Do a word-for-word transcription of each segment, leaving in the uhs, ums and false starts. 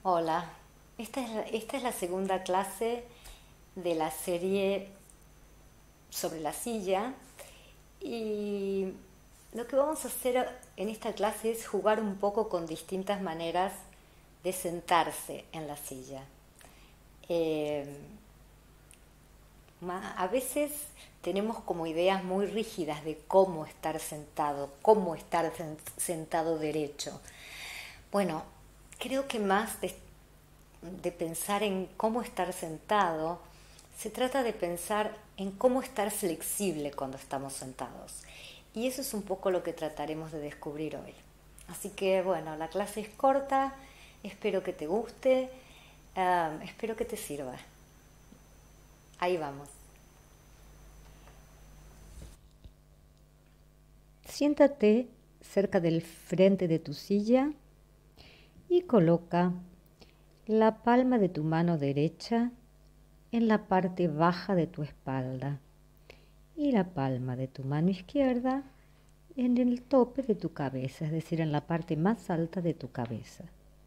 Hola, esta es la, esta es la segunda clase de la serie sobre la silla y lo que vamos a hacer en esta clase es jugar un poco con distintas maneras de sentarse en la silla. Eh, a veces tenemos como ideas muy rígidas de cómo estar sentado, cómo estar sentado derecho. Bueno, creo que más de de pensar en cómo estar sentado, se trata de pensar en cómo estar flexible cuando estamos sentados. Y eso es un poco lo que trataremos de descubrir hoy. Así que bueno, la clase es corta, espero que te guste, uh, espero que te sirva. Ahí vamos. Siéntate cerca del frente de tu silla y coloca la palma de tu mano derecha en la parte baja de tu espalda y la palma de tu mano izquierda en el tope de tu cabeza, es decir, en la parte más alta de tu cabeza.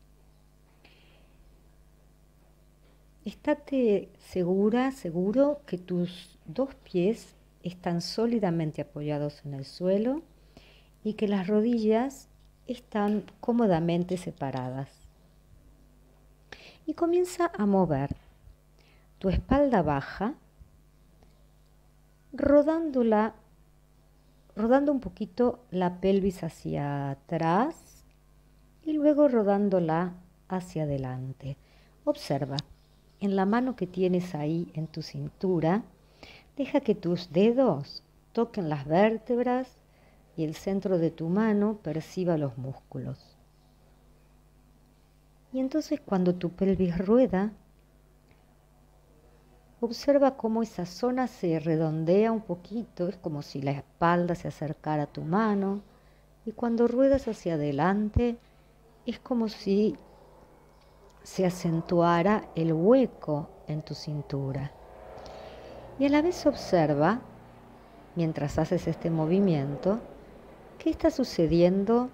Estate segura, seguro que tus dos pies están sólidamente apoyados en el suelo y que las rodillas están cómodamente separadas. Y comienza a mover tu espalda baja, rodándola, rodando un poquito la pelvis hacia atrás y luego rodándola hacia adelante. Observa, en la mano que tienes ahí en tu cintura, deja que tus dedos toquen las vértebras y el centro de tu mano perciba los músculos. Y entonces cuando tu pelvis rueda, observa cómo esa zona se redondea un poquito, es como si la espalda se acercara a tu mano, y cuando ruedas hacia adelante, es como si se acentuara el hueco en tu cintura. Y a la vez observa, mientras haces este movimiento, qué está sucediendo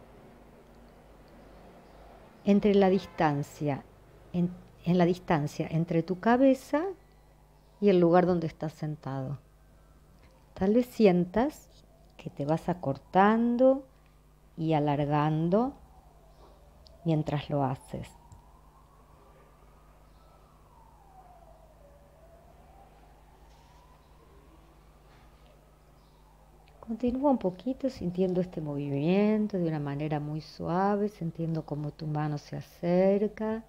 entre la distancia, en, en la distancia entre tu cabeza y el lugar donde estás sentado. Tal vez sientas que te vas acortando y alargando mientras lo haces. Continúa un poquito sintiendo este movimiento de una manera muy suave, sintiendo cómo tu mano se acerca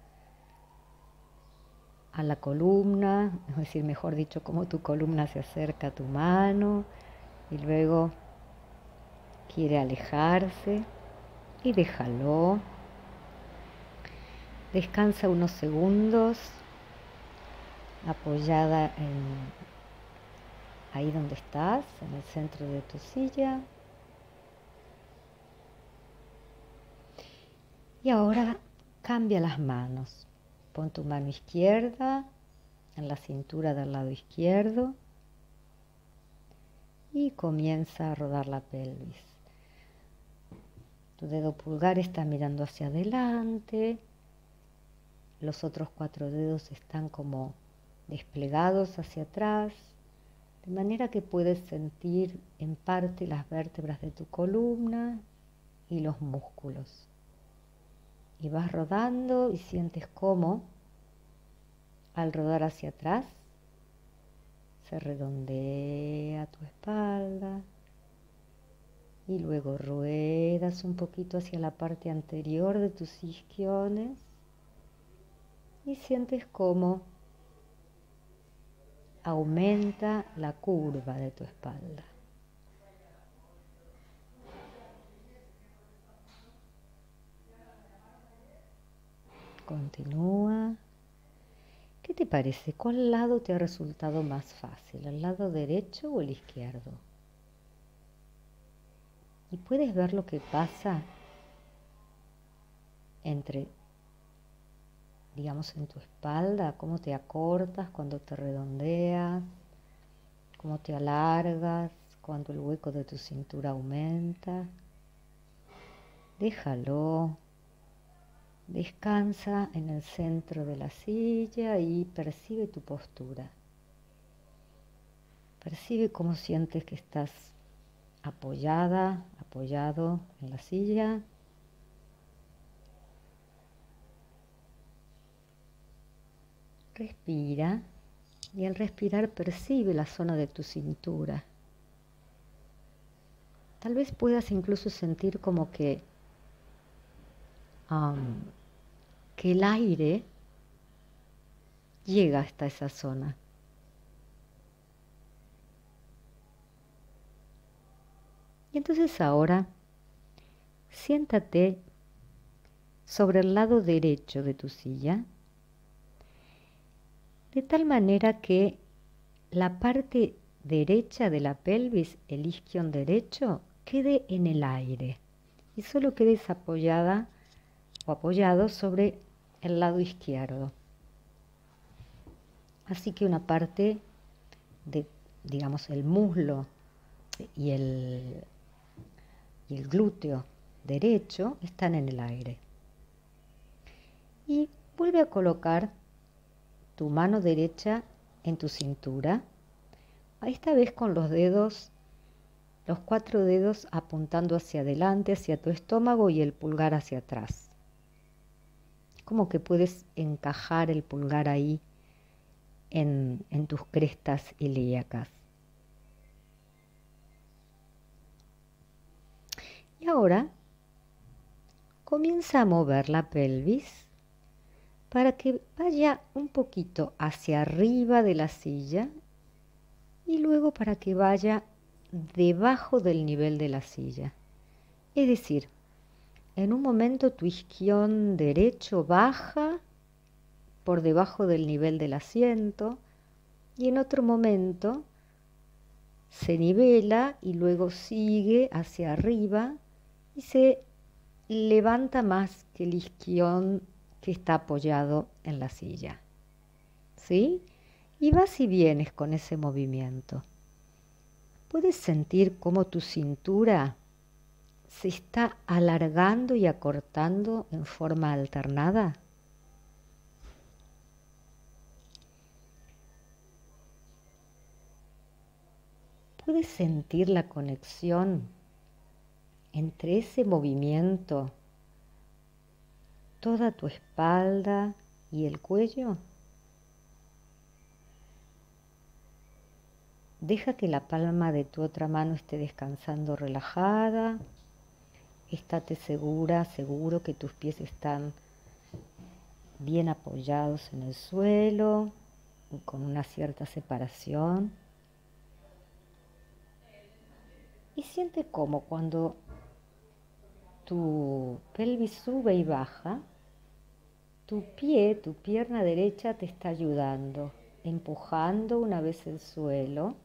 a la columna, es decir, mejor dicho, cómo tu columna se acerca a tu mano y luego quiere alejarse y déjalo. Descansa unos segundos apoyada en ahí donde estás, en el centro de tu silla. Y ahora cambia las manos. Pon tu mano izquierda en la cintura del lado izquierdo y comienza a rodar la pelvis. Tu dedo pulgar está mirando hacia adelante. Los otros cuatro dedos están como desplegados hacia atrás, de manera que puedes sentir en parte las vértebras de tu columna y los músculos. Y vas rodando y sientes cómo, al rodar hacia atrás, se redondea tu espalda y luego ruedas un poquito hacia la parte anterior de tus isquiones y sientes cómo aumenta la curva de tu espalda. Continúa. ¿Qué te parece? ¿Cuál lado te ha resultado más fácil? ¿El lado derecho o el izquierdo? Y puedes ver lo que pasa entre, digamos, en tu espalda, cómo te acortas cuando te redondeas, cómo te alargas cuando el hueco de tu cintura aumenta. Déjalo. Descansa en el centro de la silla y percibe tu postura. Percibe cómo sientes que estás apoyada, apoyado en la silla. Respira y al respirar percibe la zona de tu cintura. Tal vez puedas incluso sentir como que, um, que el aire llega hasta esa zona. Y entonces ahora siéntate sobre el lado derecho de tu silla, de tal manera que la parte derecha de la pelvis, el isquion derecho, quede en el aire y solo quedes apoyada o apoyado sobre el lado izquierdo. Así que una parte de, digamos, el muslo y el, y el glúteo derecho están en el aire. Y vuelve a colocar tu mano derecha en tu cintura, esta vez con los dedos, los cuatro dedos apuntando hacia adelante, hacia tu estómago y el pulgar hacia atrás. Como que puedes encajar el pulgar ahí en, en tus crestas ilíacas. Y ahora comienza a mover la pelvis para que vaya un poquito hacia arriba de la silla y luego para que vaya debajo del nivel de la silla. Es decir, en un momento tu isquión derecho baja por debajo del nivel del asiento y en otro momento se nivela y luego sigue hacia arriba y se levanta más que el isquión que está apoyado en la silla. ¿Sí? Y vas y vienes con ese movimiento. ¿Puedes sentir cómo tu cintura se está alargando y acortando en forma alternada? ¿Puedes sentir la conexión entre ese movimiento, toda tu espalda y el cuello? Deja que la palma de tu otra mano esté descansando relajada. Estate segura, seguro que tus pies están bien apoyados en el suelo y con una cierta separación. Y siente cómo cuando tu pelvis sube y baja, tu pie, tu pierna derecha te está ayudando, empujando una vez el suelo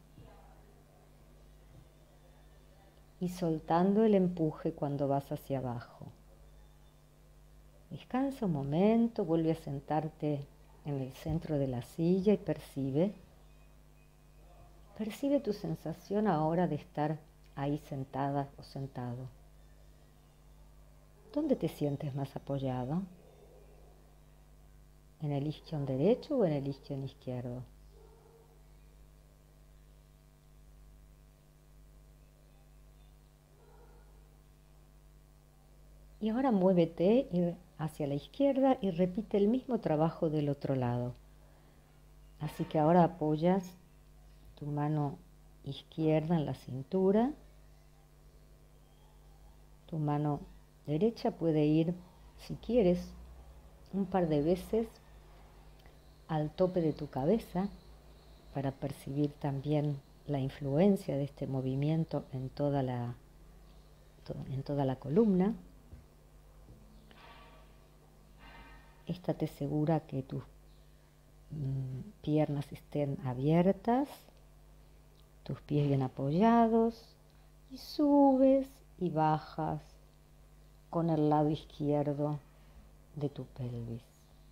y soltando el empuje cuando vas hacia abajo. Descansa un momento, vuelve a sentarte en el centro de la silla y percibe. Percibe tu sensación ahora de estar ahí sentada o sentado. ¿Dónde te sientes más apoyado? ¿En el isquion derecho o en el isquion izquierdo? Y ahora muévete hacia la izquierda y repite el mismo trabajo del otro lado. Así que ahora apoyas tu mano izquierda en la cintura. Tu mano derecha puede ir, si quieres, un par de veces al tope de tu cabeza para percibir también la influencia de este movimiento en toda la, en toda la columna. Estate segura que tus mm, piernas estén abiertas, tus pies bien apoyados y subes y bajas con el lado izquierdo de tu pelvis.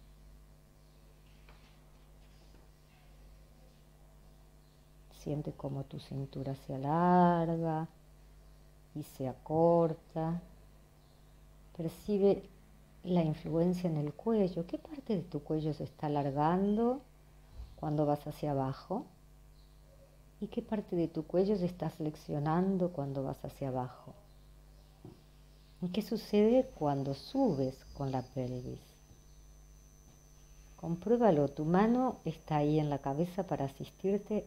Siente cómo tu cintura se alarga y se acorta. Percibe la influencia en el cuello. ¿Qué parte de tu cuello se está alargando cuando vas hacia abajo? ¿Y qué parte de tu cuello se está flexionando cuando vas hacia abajo? ¿Y qué sucede cuando subes con la pelvis? Compruébalo, tu mano está ahí en la cabeza para asistirte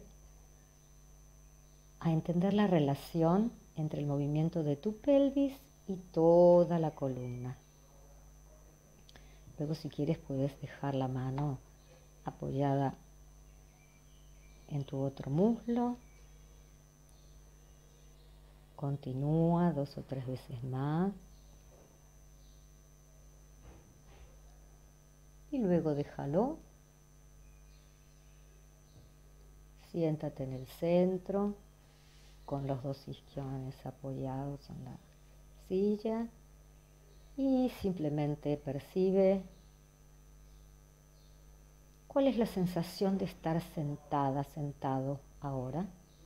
a entender la relación entre el movimiento de tu pelvis y toda la columna. Luego, si quieres, puedes dejar la mano apoyada en tu otro muslo. Continúa dos o tres veces más. Y luego déjalo. Siéntate en el centro con los dos isquiones apoyados en la silla y simplemente percibe cuál es la sensación de estar sentada, sentado ahora.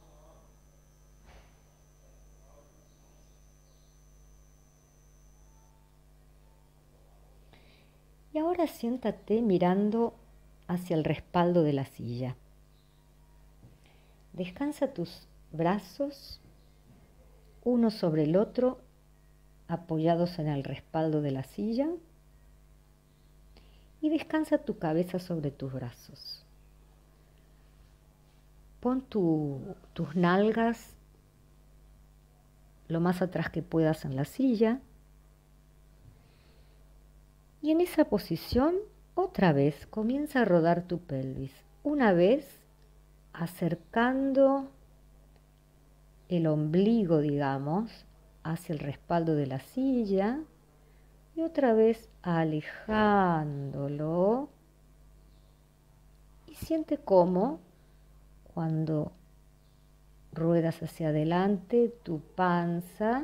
Y ahora siéntate mirando hacia el respaldo de la silla. Descansa tus brazos uno sobre el otro, apoyados en el respaldo de la silla, y descansa tu cabeza sobre tus brazos. Pon tu, tus nalgas lo más atrás que puedas en la silla, y en esa posición otra vez comienza a rodar tu pelvis, una vez acercando el ombligo, digamos, hacia el respaldo de la silla y otra vez alejándolo. Y siente cómo cuando ruedas hacia adelante tu panza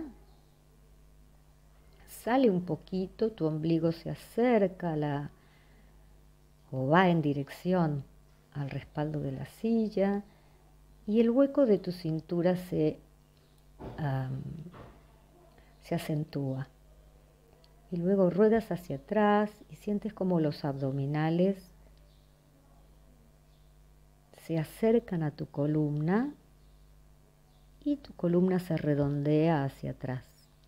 sale un poquito, tu ombligo se acerca a la, o va en dirección al respaldo de la silla y el hueco de tu cintura se, um, se acentúa. Y luego ruedas hacia atrás y sientes como los abdominales se acercan a tu columna y tu columna se redondea hacia atrás.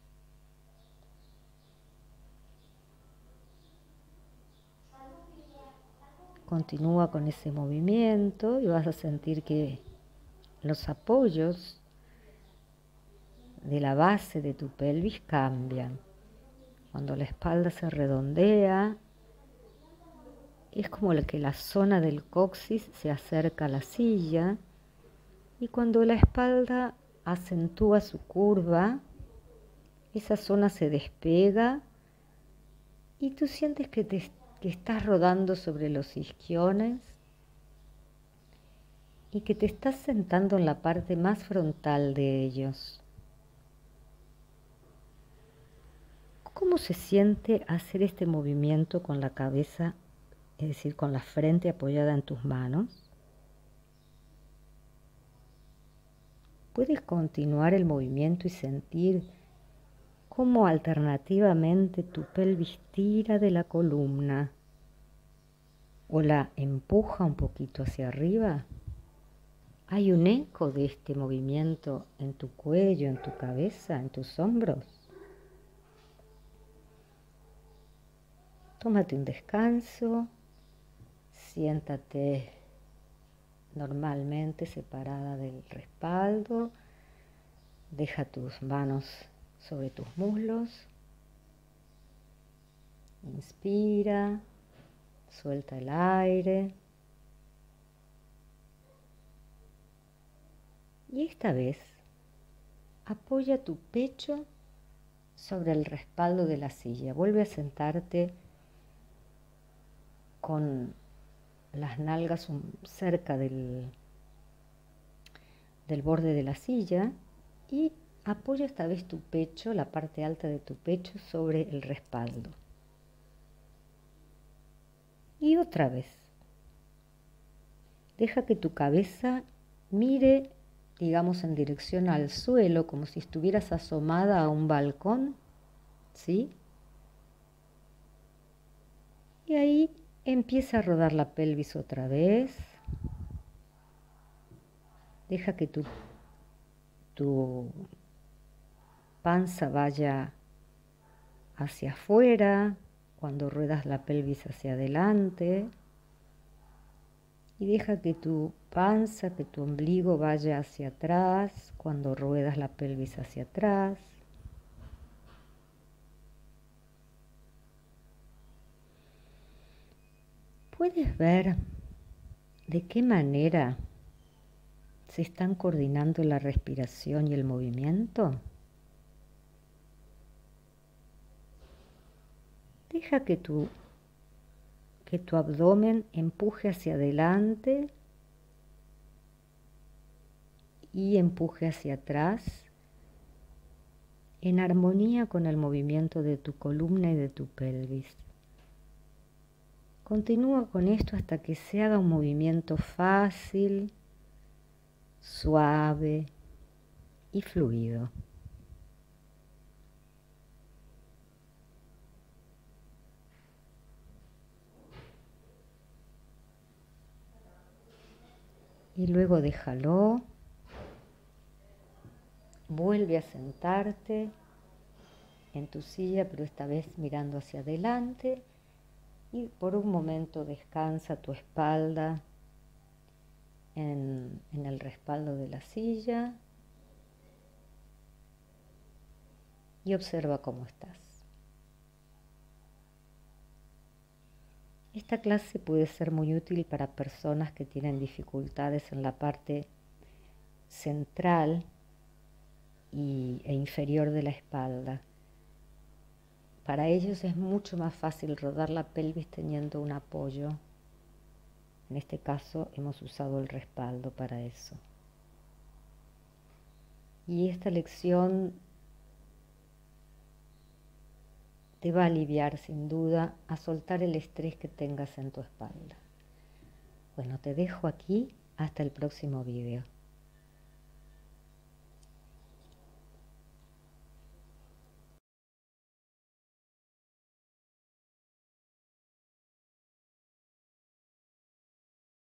Continúa con ese movimiento y vas a sentir que los apoyos de la base de tu pelvis cambian. Cuando la espalda se redondea, es como que la zona del coxis se acerca a la silla, y cuando la espalda acentúa su curva, esa zona se despega y tú sientes que, te, que estás rodando sobre los isquiones y que te estás sentando en la parte más frontal de ellos. ¿Cómo se siente hacer este movimiento con la cabeza, es decir, con la frente apoyada en tus manos? Puedes continuar el movimiento y sentir cómo alternativamente tu pelvis tira de la columna o la empuja un poquito hacia arriba. Hay un eco de este movimiento en tu cuello, en tu cabeza, en tus hombros. Tómate un descanso, siéntate normalmente separada del respaldo, deja tus manos sobre tus muslos, inspira, suelta el aire y esta vez apoya tu pecho sobre el respaldo de la silla, vuelve a sentarte con las nalgas cerca del, del borde de la silla y apoya esta vez tu pecho, la parte alta de tu pecho sobre el respaldo. Y otra vez, deja que tu cabeza mire, digamos, en dirección al suelo, como si estuvieras asomada a un balcón, ¿sí? Empieza a rodar la pelvis otra vez. Deja que tu, tu panza vaya hacia afuera cuando ruedas la pelvis hacia adelante. Y deja que tu panza, que tu ombligo vaya hacia atrás cuando ruedas la pelvis hacia atrás. ¿Puedes ver de qué manera se están coordinando la respiración y el movimiento? Deja que tu, que tu abdomen empuje hacia adelante y empuje hacia atrás en armonía con el movimiento de tu columna y de tu pelvis. Continúa con esto hasta que se haga un movimiento fácil, suave y fluido. Y luego déjalo. Vuelve a sentarte en tu silla, pero esta vez mirando hacia adelante. Y por un momento descansa tu espalda en, en el respaldo de la silla. Y observa cómo estás. Esta clase puede ser muy útil para personas que tienen dificultades en la parte central y, e inferior de la espalda. Para ellos es mucho más fácil rodar la pelvis teniendo un apoyo. En este caso hemos usado el respaldo para eso. Y esta lección te va a aliviar sin duda a soltar el estrés que tengas en tu espalda. Bueno, te dejo aquí hasta el próximo video.